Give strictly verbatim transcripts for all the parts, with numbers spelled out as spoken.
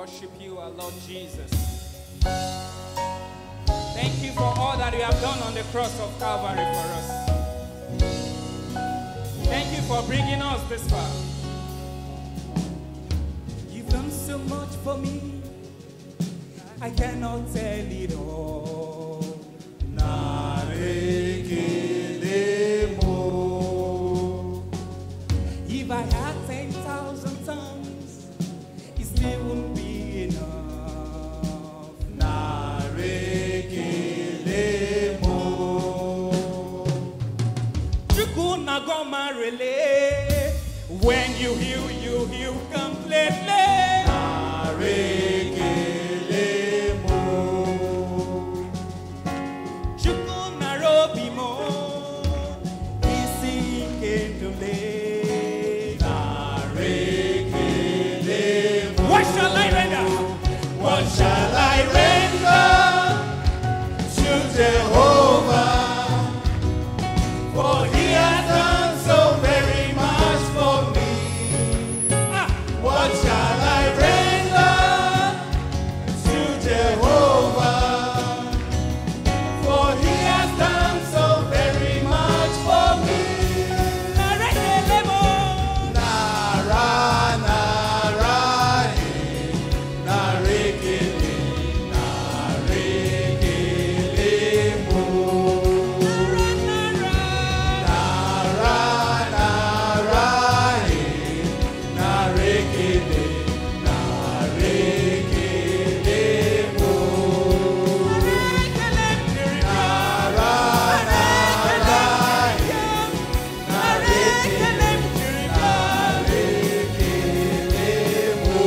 worship you, our Lord Jesus. Thank you for all that you have done on the cross of Calvary for us. Thank you for bringing us this far. You've done so much for me, I cannot tell it all. If I had ten thousand tongues, it still wouldn't be enough. Chukuna goma relay. When you heal, you heal completely. Chukuna robi mo. Isi kendule. What shall I render? What shall I render to Jehovah? For he has done so very much for me. Ah. What shall I render to Jehovah? For he has done so very much for me. Nara, nara, eh, narekele, narekele mo. Nara, nara, eh, narekele, narekele mo. Nara, nara, eh, narekele, narekele mo.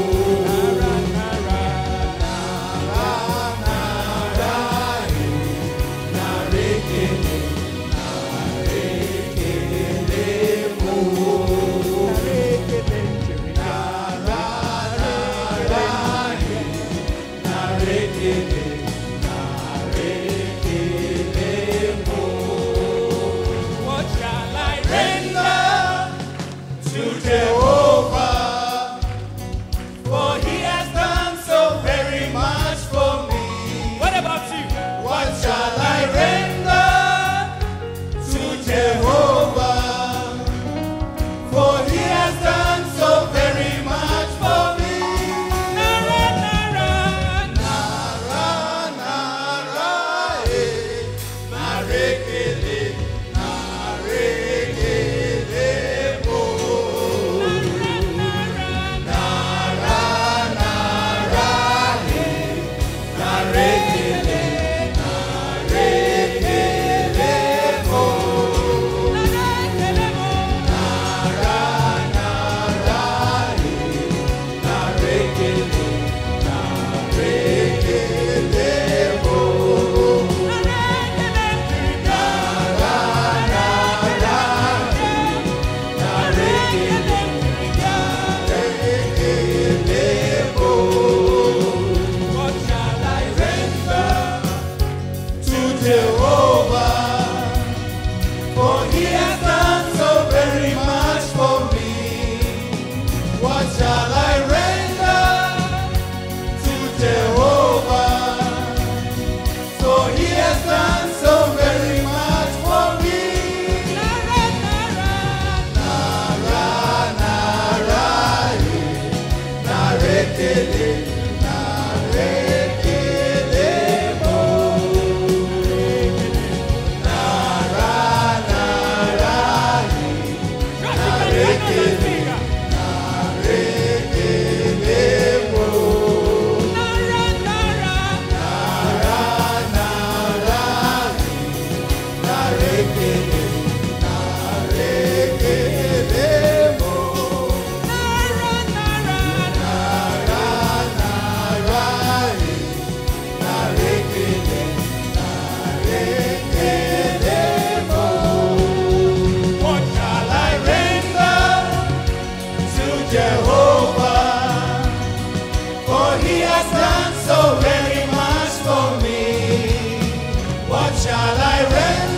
What shall I Render to Jehovah, for he has done so very much for me. What about you? What shall I render to Jehovah? For he has done so very much for me. Nara, nara, Nara, nara, eh, narekele, narekele mo. Nara, nara, eh, narekele, narekele mo. Nara, nara, eh, narekele, narekele mo. what shall I Render to Jehovah, for he has done so very much for me. What shall I render to Jehovah? For he has done so very much for me. Nara, nara, eh, narekele, narekele mo. Nara, nara, eh, narekele, narekele mo. Nara, nara, eh, narekele, narekele mo. What shall I render to Jehovah? For he has done so very much for me. What shall I render